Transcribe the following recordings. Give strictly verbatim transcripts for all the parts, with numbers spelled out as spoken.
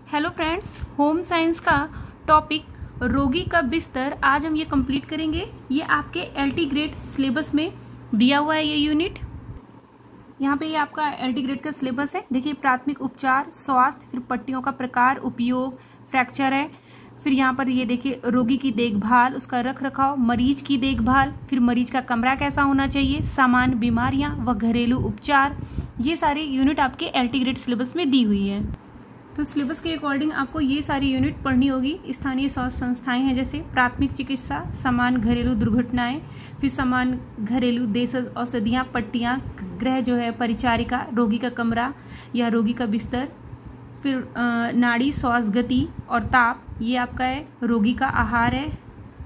Hello friends, home science का topic रोगी का बिस्तर आज हम ये कंप्लीट करेंगे। ये आपके एलटी ग्रेड सिलेबस में दिया हुआ है। ये यूनिट यहाँ पे ये आपका एलटी ग्रेड का सिलेबस है। देखिए, प्राथमिक उपचार, स्वास्थ्य, फिर पट्टियों का प्रकार, उपयोग, फ्रैक्चर है। फिर यहाँ पर ये देखिए रोगी की देखभाल, उसका रख रखाव, मरीज की देखभाल, फिर मरीज का कमरा कैसा होना चाहिए, सामान्य बीमारियां व घरेलू उपचार। ये सारी यूनिट आपके एलटी ग्रेड सिलेबस में दी हुई है। तो सिलेबस के अकॉर्डिंग आपको ये सारी यूनिट पढ़नी होगी। स्थानीय स्वास्थ्य संस्थाएं हैं जैसे प्राथमिक चिकित्सा, सामान्य घरेलू दुर्घटनाएं, फिर सामान्य घरेलू देश औषधियां, पट्टियां, गृह जो है परिचारिका, रोगी का कमरा या रोगी का बिस्तर, फिर नाड़ी, श्वास गति और ताप, ये आपका है। रोगी का आहार है,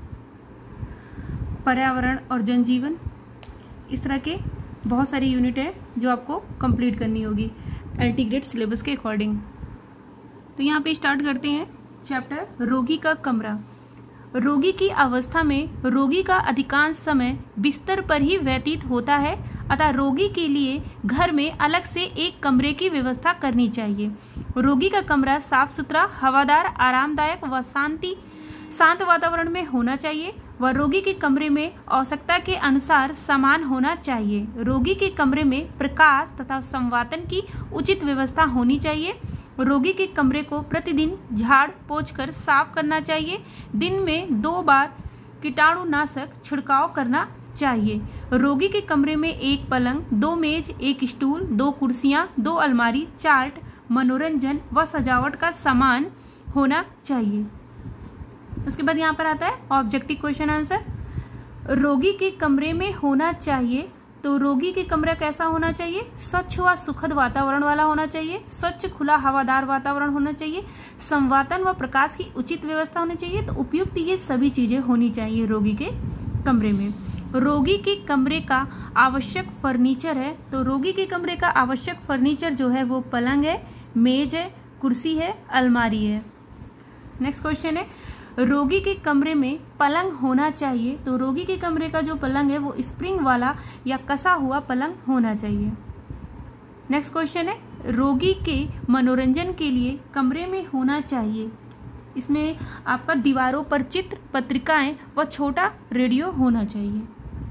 पर्यावरण और जनजीवन। इस तरह के बहुत सारी यूनिट है जो आपको कंप्लीट करनी होगी एलटी ग्रेड सिलेबस के अकॉर्डिंग। तो यहाँ पे स्टार्ट करते हैं चैप्टर रोगी का कमरा। रोगी की अवस्था में रोगी का अधिकांश समय बिस्तर पर ही व्यतीत होता है, अतः रोगी के लिए घर में अलग से एक कमरे की व्यवस्था करनी चाहिए। रोगी का कमरा साफ सुथरा, हवादार, आरामदायक व शांति शांत वातावरण में होना चाहिए व रोगी के कमरे में आवश्यकता के अनुसार सामान होना चाहिए। रोगी के कमरे में प्रकाश तथा संवातन की उचित व्यवस्था होनी चाहिए। रोगी के कमरे को प्रतिदिन झाड़ पोंछ कर साफ करना चाहिए। दिन में दो बार कीटाणुनाशक छिड़काव करना चाहिए। रोगी के कमरे में एक पलंग, दो मेज, एक स्टूल, दो कुर्सियां, दो अलमारी, चार्ट, मनोरंजन व सजावट का सामान होना चाहिए। उसके बाद यहाँ पर आता है ऑब्जेक्टिव क्वेश्चन आंसर। रोगी के कमरे में होना चाहिए, तो रोगी के कमरा कैसा होना चाहिए? स्वच्छ व सुखद वातावरण वाला होना चाहिए। स्वच्छ, खुला, हवादार वातावरण होना चाहिए। संवातन व प्रकाश की उचित व्यवस्था होनी चाहिए। तो उपयुक्त ये सभी चीजें होनी चाहिए रोगी के कमरे में। रोगी के कमरे का आवश्यक फर्नीचर है, तो रोगी के कमरे का आवश्यक फर्नीचर जो है वो पलंग है, मेज है, कुर्सी है, अलमारी है। नेक्स्ट क्वेश्चन है, रोगी के कमरे में पलंग होना चाहिए, तो रोगी के कमरे का जो पलंग है वो स्प्रिंग वाला या कसा हुआ पलंग होना चाहिए। नेक्स्ट क्वेश्चन है, रोगी के मनोरंजन के लिए कमरे में होना चाहिए, इसमें आपका दीवारों पर चित्र, पत्रिकाएं व छोटा रेडियो होना चाहिए।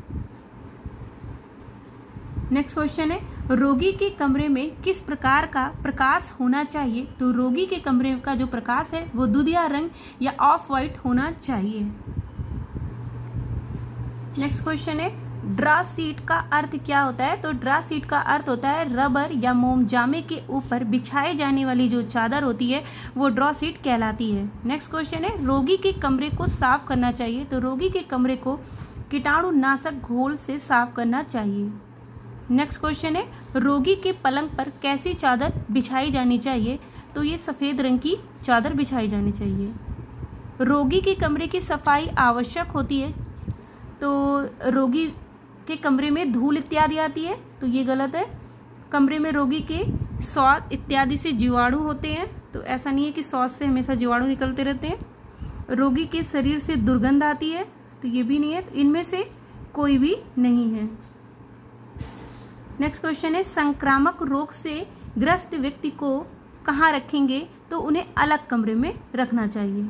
नेक्स्ट क्वेश्चन है, रोगी के कमरे में किस प्रकार का प्रकाश होना चाहिए, तो रोगी के कमरे का जो प्रकाश है वो दूधिया रंग या ऑफ व्हाइट होना चाहिए। नेक्स्ट क्वेश्चन है, ड्रा सीट का अर्थ क्या होता है, तो ड्रा सीट का अर्थ होता है रबर या मोम जामे के ऊपर बिछाई जाने वाली जो चादर होती है वो ड्रा सीट कहलाती है। नेक्स्ट क्वेश्चन है, रोगी के कमरे को साफ करना चाहिए, तो रोगी के कमरे को कीटाणुनाशक घोल से साफ करना चाहिए। नेक्स्ट क्वेश्चन है, रोगी के पलंग पर कैसी चादर बिछाई जानी चाहिए, तो ये सफेद रंग की चादर बिछाई जानी चाहिए। रोगी के कमरे की सफाई आवश्यक होती है, तो रोगी के कमरे में धूल इत्यादि आती है, तो ये गलत है। कमरे में रोगी के स्वाद इत्यादि से जीवाणु होते हैं, तो ऐसा नहीं है कि स्वाद से हमेशा जीवाणु निकलते रहते हैं। रोगी के शरीर से दुर्गंध आती है, तो ये भी नहीं है। तो इनमें से कोई भी नहीं है। नेक्स्ट क्वेश्चन है, संक्रामक रोग से ग्रस्त व्यक्ति को कहाँ रखेंगे, तो उन्हें अलग कमरे में रखना चाहिए।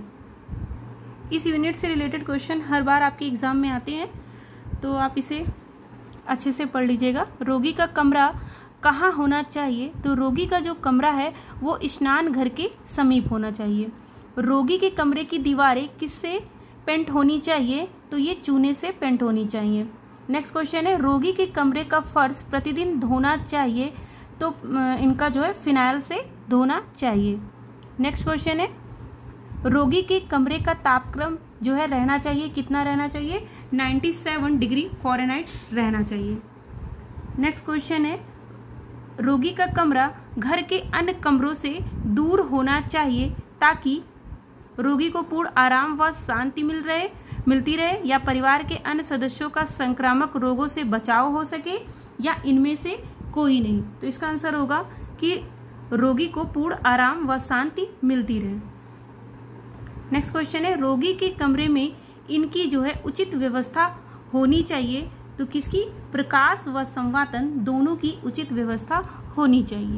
इस यूनिट से रिलेटेड क्वेश्चन हर बार आपके एग्जाम में आते हैं, तो आप इसे अच्छे से पढ़ लीजिएगा। रोगी का कमरा कहाँ होना चाहिए, तो रोगी का जो कमरा है वो स्नान घर के समीप होना चाहिए। रोगी के कमरे की दीवारें किससे पेंट होनी चाहिए, तो ये चूने से पेंट होनी चाहिए। नेक्स्ट क्वेश्चन है, रोगी के कमरे का फर्श प्रतिदिन धोना चाहिए, तो इनका जो है फिनाइल से धोना चाहिए। नेक्स्ट क्वेश्चन है, रोगी के कमरे का तापक्रम जो है रहना चाहिए, कितना रहना चाहिए, सत्तानवे डिग्री फ़ारेनहाइट रहना चाहिए। नेक्स्ट क्वेश्चन है, रोगी का कमरा घर के अन्य कमरों से दूर होना चाहिए ताकि रोगी को पूर्ण आराम व शांति मिल रहे मिलती रहे या परिवार के अन्य सदस्यों का संक्रामक रोगों से बचाव हो सके, या इनमें से कोई नहीं। तो इसका आंसर होगा कि रोगी को पूर्ण आराम व शांति मिलती रहे। नेक्स्ट क्वेश्चन है, रोगी के कमरे में इनकी जो है उचित व्यवस्था होनी चाहिए, तो किसकी? प्रकाश व संवातन दोनों की उचित व्यवस्था होनी चाहिए।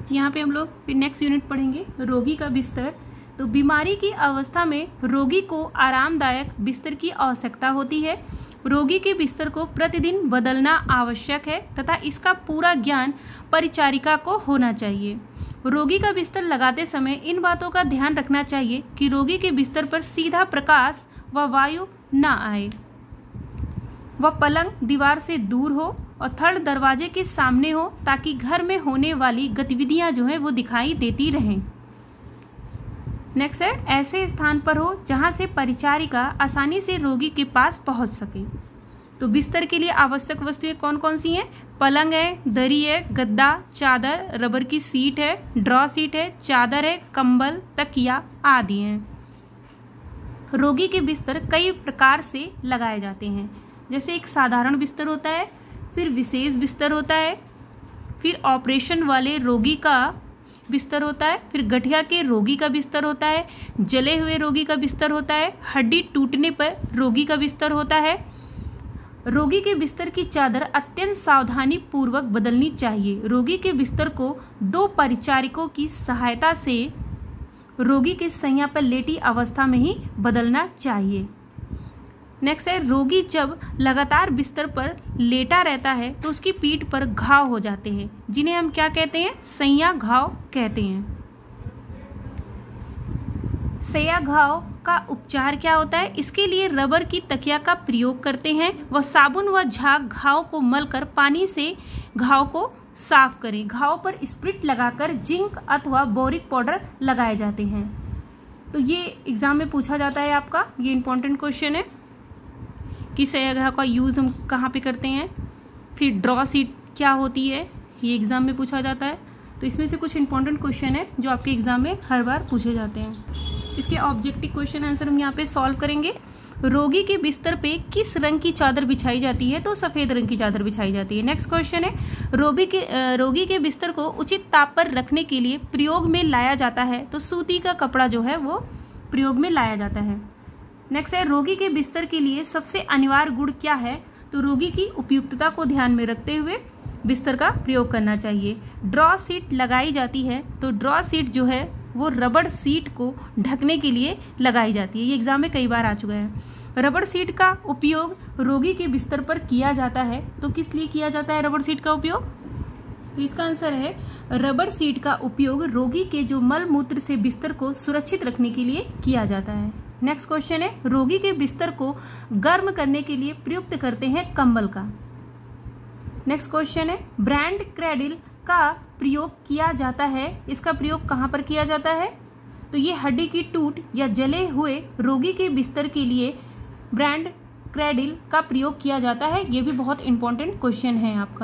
यहाँ पे हम लोग फिर नेक्स्ट यूनिट पढ़ेंगे रोगी का बिस्तर। तो बीमारी की अवस्था में रोगी को आरामदायक बिस्तर की आवश्यकता होती है। रोगी के बिस्तर को प्रतिदिन बदलना आवश्यक है तथा इसका पूरा ज्ञान परिचारिका को होना चाहिए। रोगी का बिस्तर लगाते समय इन बातों का ध्यान रखना चाहिए कि रोगी के बिस्तर पर सीधा प्रकाश व वायु न आए, वह पलंग दीवार से दूर हो और थर्ड दरवाजे के सामने हो ताकि घर में होने वाली गतिविधियां जो है वो दिखाई देती रहें। नेक्स्ट है ऐसे स्थान पर हो जहां से परिचारिका आसानी से रोगी के पास पहुंच सके। तो बिस्तर के लिए आवश्यक वस्तुएं कौन कौन सी हैं? पलंग है, दरी है, गद्दा, चादर, रबर की सीट है, ड्रॉ सीट है, चादर है, कंबल, तकिया आदि हैं। रोगी के बिस्तर कई प्रकार से लगाए जाते हैं, जैसे एक साधारण बिस्तर होता है, फिर विशेष बिस्तर होता है, फिर ऑपरेशन वाले रोगी का बिस्तर होता है, फिर गठिया के रोगी का बिस्तर होता है, जले हुए रोगी का बिस्तर होता है, हड्डी टूटने पर रोगी का बिस्तर होता है। रोगी के बिस्तर की चादर अत्यंत सावधानी पूर्वक बदलनी चाहिए। रोगी के बिस्तर को दो परिचारिकों की सहायता से रोगी के सैया पर लेटी अवस्था में ही बदलना चाहिए। नेक्स्ट है रोगी जब लगातार बिस्तर पर लेटा रहता है तो उसकी पीठ पर घाव हो जाते हैं, जिन्हें हम क्या कहते हैं? सैया घाव कहते हैं। सैया घाव का उपचार क्या होता है? इसके लिए रबर की तकिया का प्रयोग करते हैं। वह साबुन व झाग घाव को मलकर पानी से घाव को साफ करें। घाव पर स्प्रिट लगाकर जिंक अथवा बोरिक पाउडर लगाए जाते हैं। तो ये एग्जाम में पूछा जाता है आपका, ये इंपॉर्टेंट क्वेश्चन है कि सैया घाव का यूज़ हम कहाँ पे करते हैं। फिर ड्रॉ सीट क्या होती है, ये एग्जाम में पूछा जाता है। तो इसमें से कुछ इंपॉर्टेंट क्वेश्चन है जो आपके एग्जाम में हर बार पूछे जाते हैं। इसके ऑब्जेक्टिव क्वेश्चन आंसर हम यहाँ पे सॉल्व करेंगे। रोगी के बिस्तर पे किस रंग की चादर बिछाई जाती है? तो सफेद रंग की चादर बिछाई जाती है। नेक्स्ट क्वेश्चन है रोगी के रोगी के बिस्तर को उचित ताप पर रखने के लिए प्रयोग में लाया जाता है। तो सूती का कपड़ा जो है वो प्रयोग में लाया जाता है। नेक्स्ट है रोगी के बिस्तर के लिए सबसे अनिवार्य गुण क्या है? तो रोगी की उपयुक्तता को ध्यान में रखते हुए बिस्तर का प्रयोग करना चाहिए। ड्रॉ सीट लगाई जाती है, तो ड्रॉ सीट जो है वो रबड़ सीट को ढकने के लिए लगाई जाती है। ये एग्जाम में कई बार आ चुका है। रबड़ सीट का उपयोग रोगी के बिस्तर पर किया जाता है, तो किस लिए किया जाता है रबड़ सीट का उपयोग? तो इसका आंसर है रबड़ सीट का उपयोग रोगी के जो मल मूत्र से बिस्तर को सुरक्षित रखने के लिए किया जाता है। नेक्स्ट क्वेश्चन है रोगी के बिस्तर को गर्म करने के लिए प्रयुक्त करते हैं कंबल का। नेक्स्ट क्वेश्चन है ब्रांड क्रैडल का प्रयोग किया जाता है, इसका प्रयोग कहाँ पर किया जाता है? तो ये हड्डी की टूट या जले हुए रोगी के बिस्तर के लिए ब्रांड क्रैडल का प्रयोग किया जाता है। ये भी बहुत इंपॉर्टेंट क्वेश्चन है आपका।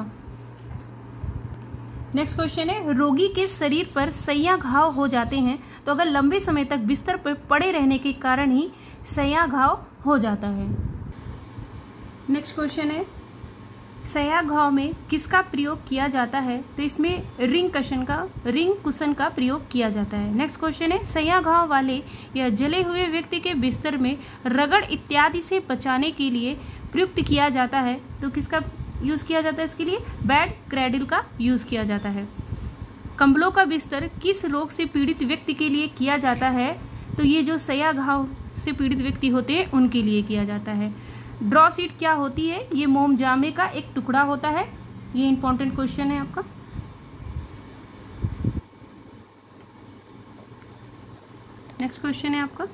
नेक्स्ट क्वेश्चन है रोगी के शरीर पर सैया घाव हो जाते हैं, तो अगर लंबे समय तक बिस्तर पर पड़े रहने के कारण ही सैया घाव हो जाता है। नेक्स्ट क्वेश्चन है सैया घाव में किसका प्रयोग किया जाता है? तो इसमें रिंग कशन का रिंग कुशन का प्रयोग किया जाता है। नेक्स्ट क्वेश्चन है सैया घाव वाले या जले हुए व्यक्ति के बिस्तर में रगड़ इत्यादि से बचाने के लिए प्रयुक्त किया जाता है, तो किसका यूज किया जाता है? इसके लिए बेड क्रैडल का यूज किया जाता है। कंबलों का बिस्तर किस रोग से पीड़ित व्यक्ति के लिए किया जाता है? तो ये जो सैया घाव से पीड़ित व्यक्ति होते हैं उनके लिए किया जाता है। ड्रॉ सीट क्या होती है? ये मोम जामे का एक टुकड़ा होता है। ये इंपॉर्टेंट क्वेश्चन है आपका। नेक्स्ट क्वेश्चन है आपका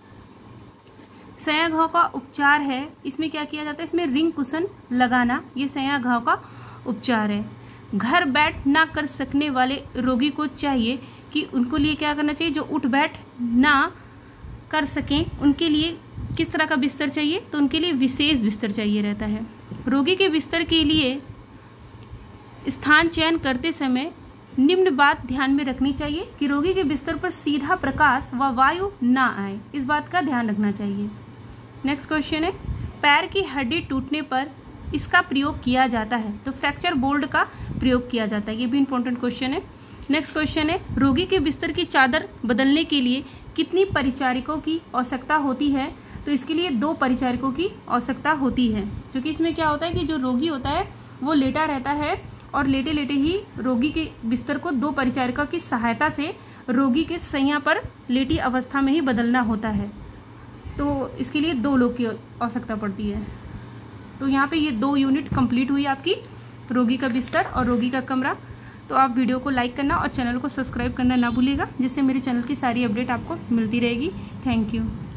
सैया घाव का उपचार है, इसमें क्या किया जाता है? इसमें रिंग कुशन लगाना, ये सैया घाव का उपचार है। घर बैठ ना कर सकने वाले रोगी को चाहिए कि उनको लिए क्या करना चाहिए? जो उठ बैठ ना कर सकें उनके लिए किस तरह का बिस्तर चाहिए? तो उनके लिए विशेष बिस्तर चाहिए रहता है। रोगी के बिस्तर के लिए स्थान चयन करते समय निम्न बात ध्यान में रखनी चाहिए कि रोगी के बिस्तर पर सीधा प्रकाश व वायु ना आए, इस बात का ध्यान रखना चाहिए। नेक्स्ट क्वेश्चन है पैर की हड्डी टूटने पर इसका प्रयोग किया जाता है, तो फ्रैक्चर बोल्ट का प्रयोग किया जाता है। ये भी इंपॉर्टेंट क्वेश्चन है। नेक्स्ट क्वेश्चन है रोगी के बिस्तर की चादर बदलने के लिए कितनी परिचारिकों की आवश्यकता होती है? तो इसके लिए दो परिचारिकों की आवश्यकता होती है, क्योंकि इसमें क्या होता है कि जो रोगी होता है वो लेटा रहता है और लेटे लेटे ही रोगी के बिस्तर को दो परिचारिका की सहायता से रोगी के सैया पर लेटी अवस्था में ही बदलना होता है। तो इसके लिए दो लोग की आवश्यकता पड़ती है। तो यहाँ पे ये दो यूनिट कंप्लीट हुई आपकी, रोगी का बिस्तर और रोगी का कमरा। तो आप वीडियो को लाइक करना और चैनल को सब्सक्राइब करना ना भूलिएगा, जिससे मेरे चैनल की सारी अपडेट आपको मिलती रहेगी। Thank you.